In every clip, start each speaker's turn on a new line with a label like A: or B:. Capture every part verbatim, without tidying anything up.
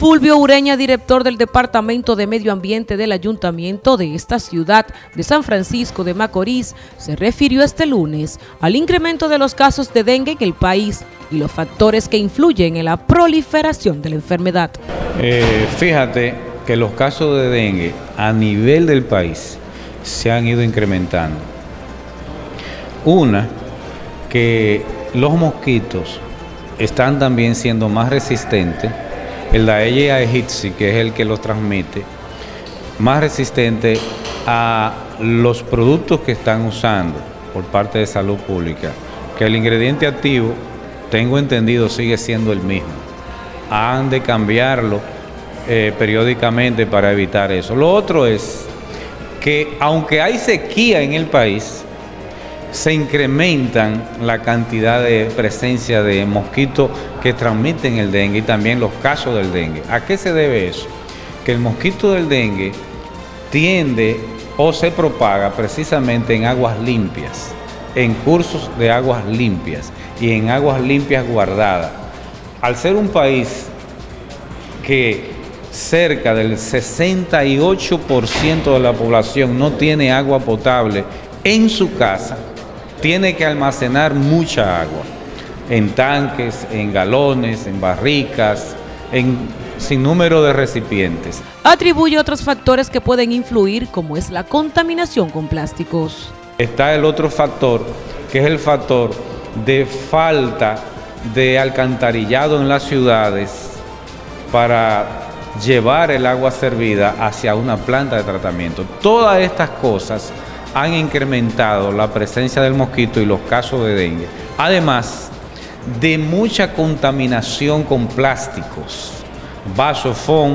A: Fulvio Ureña, director del Departamento de Medio Ambiente del Ayuntamiento de esta ciudad de San Francisco de Macorís, se refirió este lunes al incremento de los casos de dengue en el país y los factores que influyen en la proliferación de la enfermedad.
B: Eh, fíjate que los casos de dengue a nivel del país se han ido incrementando. Una, que los mosquitos están también siendo más resistentes. El Aedes aegypti, que es el que los transmite, más resistente a los productos que están usando por parte de salud pública, que el ingrediente activo, tengo entendido, sigue siendo el mismo. Han de cambiarlo eh, periódicamente para evitar eso. Lo otro es que aunque hay sequía en el país, se incrementan la cantidad de presencia de mosquitos que transmiten el dengue y también los casos del dengue. ¿A qué se debe eso? Que el mosquito del dengue tiende o se propaga precisamente en aguas limpias, en cursos de aguas limpias y en aguas limpias guardadas. Al ser un país que cerca del sesenta y ocho por ciento de la población no tiene agua potable en su casa, tiene que almacenar mucha agua, en tanques, en galones, en barricas, en sinnúmero de recipientes.
A: Atribuye otros factores que pueden influir, como es la contaminación con plásticos.
B: Está el otro factor, que es el factor de falta de alcantarillado en las ciudades para llevar el agua servida hacia una planta de tratamiento. Todas estas cosas han incrementado la presencia del mosquito y los casos de dengue, además de mucha contaminación con plásticos, vasos Fon,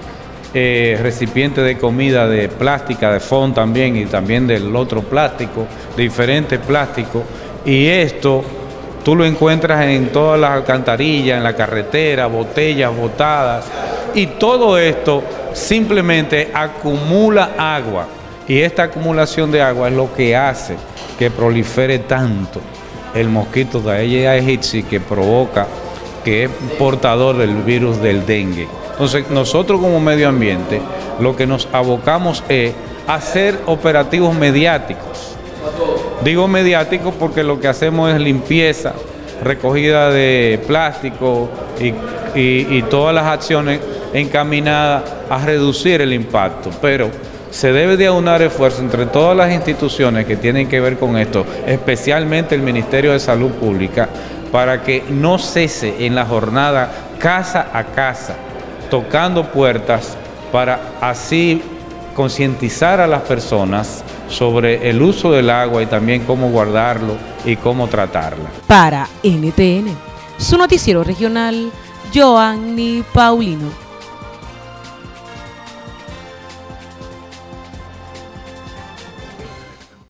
B: eh, recipientes de comida de plástica, de Fon también, y también del otro plástico, diferentes plásticos, y esto tú lo encuentras en todas las alcantarillas, en la carretera, botellas botadas, y todo esto simplemente acumula agua. Y esta acumulación de agua es lo que hace que prolifere tanto el mosquito de Aedes aegypti, que provoca, que es portador del virus del dengue. Entonces, nosotros como medio ambiente, lo que nos abocamos es hacer operativos mediáticos. Digo mediáticos porque lo que hacemos es limpieza, recogida de plástico y, y, y todas las acciones encaminadas a reducir el impacto, pero se debe de aunar esfuerzo entre todas las instituciones que tienen que ver con esto, especialmente el Ministerio de Salud Pública, para que no cese en la jornada casa a casa, tocando puertas, para así concientizar a las personas sobre el uso del agua y también cómo guardarlo y cómo tratarla.
A: Para N T N, su noticiero regional, Joanny Paulino.